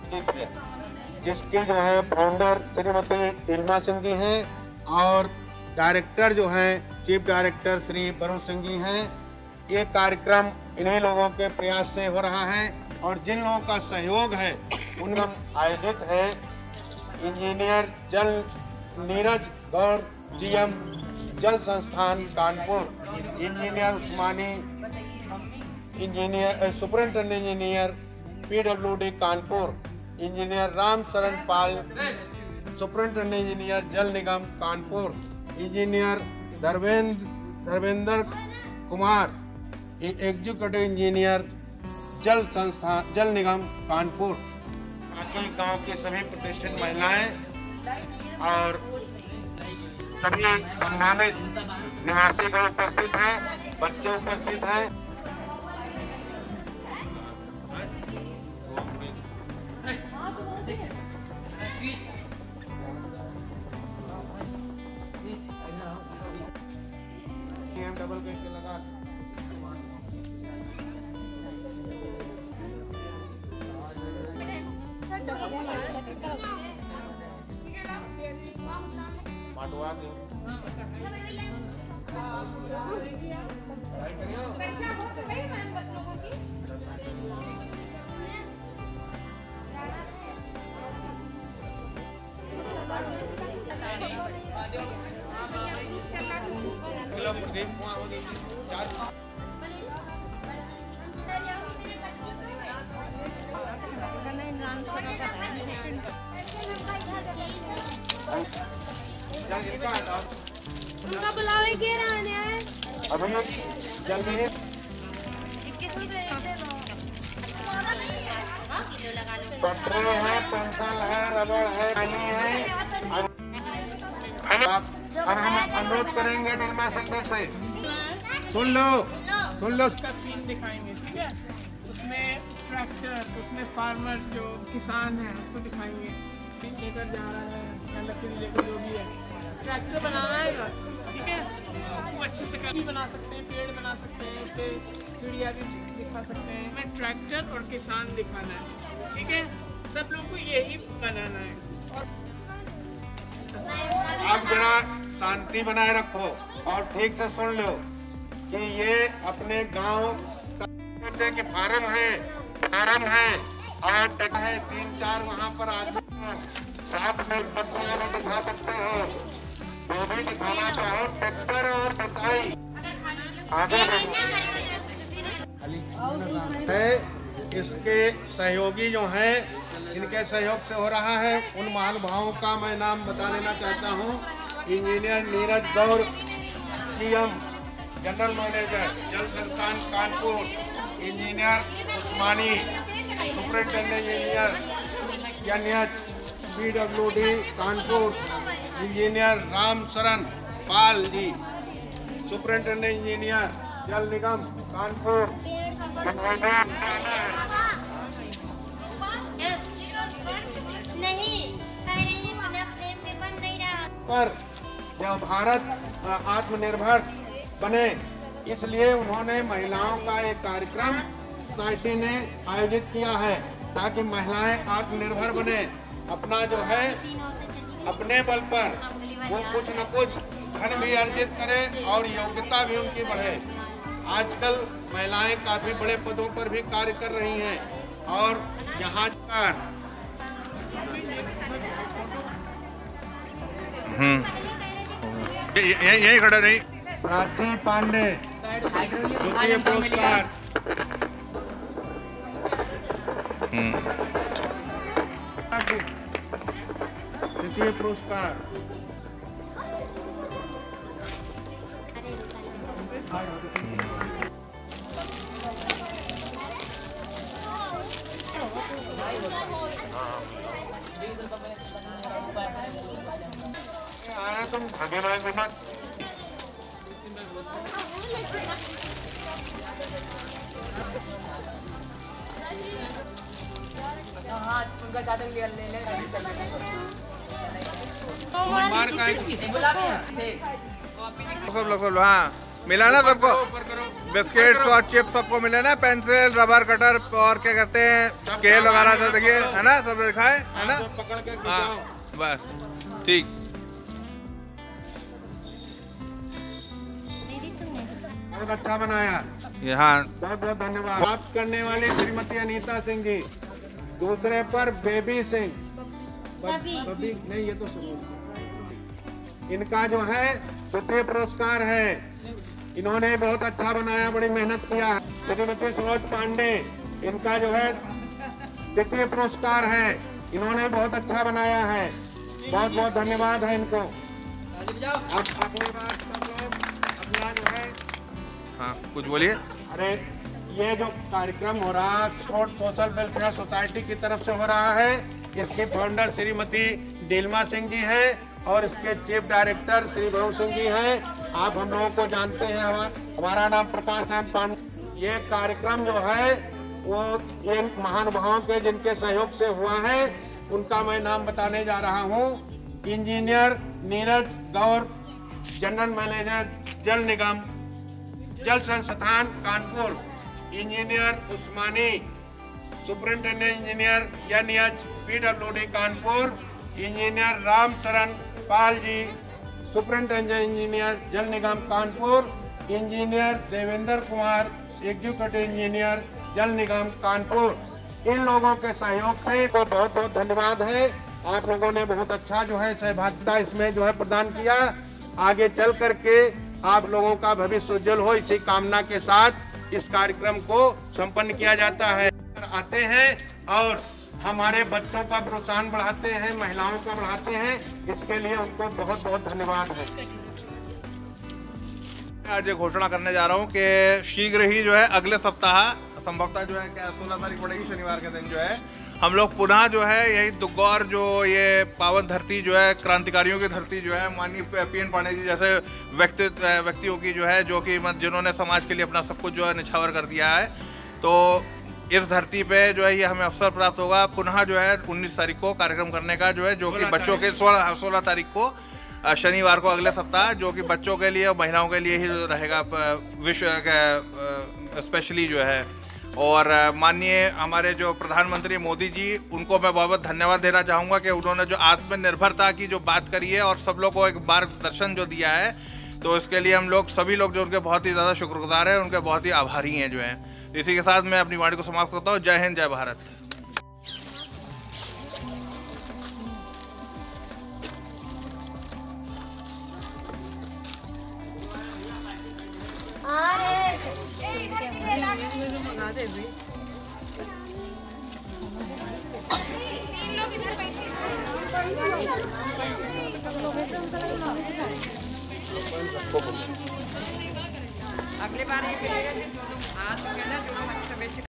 की है, जिसके जो है फाउंडर श्रीमती टिल्मा सिंह जी हैं और डायरेक्टर जो हैं चीफ डायरेक्टर श्री वरुण सिंह जी हैं। ये कार्यक्रम इन्हीं लोगों के प्रयास से हो रहा है और जिन लोगों का सहयोग है उनका आयोजित है इंजीनियर जल Neeraj Gaur GM Jal Sansthan Kanpur, engineer Usmani engineer superintendent engineer PWD Kanpur, engineer Ram Sharan Pal superintendent engineer Jal Nigam Kanpur, engineer Dharmendra Kumar executive engineer Jal Sansthan जल निगम कानपुर, बाकी गांव की सभी प्रतिष्ठित महिलाएं और सभी सम्मानित निवासीगण उपस्थित हैं, बच्चे उपस्थित हैं। डबल करके लगा माटवा दे संख्या हो तो गई मैम 10 लोगों की। किलो प्रदीप हुआ हो गई 4 उनका बुलावे के रहने है अभी जल्दी है पेट्रोल है, पेंसिल है, रबड़ है, पानी है। और हम अनुरोध करेंगे टिल्मा सिंह से सुन लो उसका सीन दिखाएंगे, ठीक है। उसमें ट्रैक्टर, उसमें फार्मर जो किसान है उसको दिखाएंगे, लेकर जा रहा है या लकड़ी लेकर जो भी है, ट्रैक्टर बनाना है, ठीक है। वो अच्छे से भी बना सकते हैं, पेड़ बना सकते हैं, उस पर चिड़िया भी दिखा सकते हैं। हमें ट्रैक्टर और किसान दिखाना है, ठीक है। सब लोग को यही बनाना है। और आप जरा शांति बनाए रखो और ठीक से सुन लो कि ये अपने गांव के फार्म है और है 3-4 वहाँ पर आदमी साथ में दिखा सकते हो, वो भी दिखाना चाहो ट्रैक्टर और बताई आगे है। इसके सहयोगी जो हैं इनके सहयोग से हो रहा है। उन महानुभावों का मैं नाम बता देना चाहता हूँ। Engineer Neeraj Gaur GM general manager Jal Sansthan Kanpur, engineer Usmani superintendent engineer NH PWD Kanpur, engineer Ram Sharan Pal जी सुपरिटेंडेंट इंजीनियर जल निगम कानपुर, पर जब भारत आत्मनिर्भर बने इसलिए उन्होंने महिलाओं का एक कार्यक्रम सोसाइटी ने आयोजित किया है ताकि महिलाएं आत्मनिर्भर बने, अपना जो है अपने बल पर वो कुछ न कुछ धन भी अर्जित करें और योग्यता भी उनकी बढ़े। आजकल महिलाएं काफी बड़े पदों पर भी कार्य कर रही हैं और यहाँ पर यही खड़ा रही। प्राची पांडे द्वितीय पुरस्कार, द्वितीय पुरस्कार, आया तुम भागे भागे मत। हाँ उनका चादर ले ले मार का बुला सब लोग हाँ मिला ना सबको। बिस्किट्स और चिप्स सबको मिले ना, पेंसिल, रबर कटर और क्या कहते हैं स्केल वगैरह सब देखिए, है ना, सब दिखाए, है ना। पकड़ के हाँ बस ठीक। बहुत अच्छा बनाया, यहाँ बहुत बहुत धन्यवाद। प्राप्त करने वाली श्रीमती अनीता सिंह जी, दूसरे पर बेबी सिंह, बबी नहीं, ये तो सुनो, इनका जो है द्वितीय पुरस्कार है। इन्होंने बहुत अच्छा बनाया, बड़ी मेहनत किया है। श्रीमती सरोज पांडे, इनका जो है द्वितीय पुरस्कार है। इन्होंने बहुत अच्छा बनाया है, बहुत बहुत धन्यवाद है इनको। अब अगली बार सब लोग अपना जो है, हाँ कुछ बोलिए। अरे ये जो कार्यक्रम हो रहा है स्पोर्ट सोशल वेलफेयर सोसाइटी की तरफ से हो रहा है, इसकी फाउंडर श्रीमती डीलमा सिंह जी हैं और इसके चीफ डायरेक्टर श्री भवन सिंह जी हैं। आप हम लोगों को जानते हैं, हमारा नाम प्रकाश नारायण पांडे। ये कार्यक्रम जो है वो ये महानुभावों के जिनके सहयोग से हुआ है, उनका मैं नाम बताने जा रहा हूँ। Engineer Neeraj Gaur, general manager Jal Nigam Jal Sansthan Kanpur. Engineer Usmani, superintendent engineer NH PWD Kanpur. Engineer Ramcharan Pal ji, superintendent engineer Jal Nigam Kanpur. Engineer Devendra Kumar, executive engineer Jal Nigam Kanpur. इन लोगों के सहयोग से तो बहुत बहुत धन्यवाद है। आप लोगों ने बहुत अच्छा जो है सहभागिता इसमें जो है प्रदान किया। आगे चल करके आप लोगों का भविष्य उज्जवल हो, इसी कामना के साथ इस कार्यक्रम को संपन्न किया जाता है। आते हैं और हमारे बच्चों का प्रोत्साहन बढ़ाते हैं, महिलाओं का बढ़ाते हैं, इसके लिए उनको बहुत बहुत धन्यवाद है। आज ये घोषणा करने जा रहा हूँ कि शीघ्र ही जो है अगले सप्ताह संभवतः जो है क्या 16 तारीख पड़ेगी, शनिवार के दिन जो है हम लोग पुनः जो है यही दुग्गौर जो ये पावन धरती जो है, क्रांतिकारियों की धरती जो है, माननीय PN पांडे जी जैसे व्यक्तियों की जो है, जो कि जिन्होंने समाज के लिए अपना सब कुछ जो है निछावर कर दिया है, तो इस धरती पे जो है ये हमें अवसर प्राप्त होगा पुनः जो है 19 तारीख को कार्यक्रम करने का, जो है जो कि बच्चों के 16 तारीख को शनिवार को अगले सप्ताह, जो कि बच्चों के लिए और महिलाओं के लिए ही रहेगा विश्व स्पेशली जो है। और माननीय हमारे जो प्रधानमंत्री मोदी जी, उनको मैं बहुत बहुत धन्यवाद देना चाहूँगा कि उन्होंने जो आत्मनिर्भरता की जो बात करी है और सब लोग को एक मार्गदर्शन जो दिया है, तो इसके लिए हम लोग सभी लोग जो उनके बहुत ही ज़्यादा शुक्रगुजार हैं, उनके बहुत ही आभारी हैं जो हैं। इसी के साथ मैं अपनी वाणी को समाप्त करता हूँ। जय हिंद, जय भारत। अगले बार ये मिलेगा जो लोग हाथ में ना, जो लोग अच्छा बेच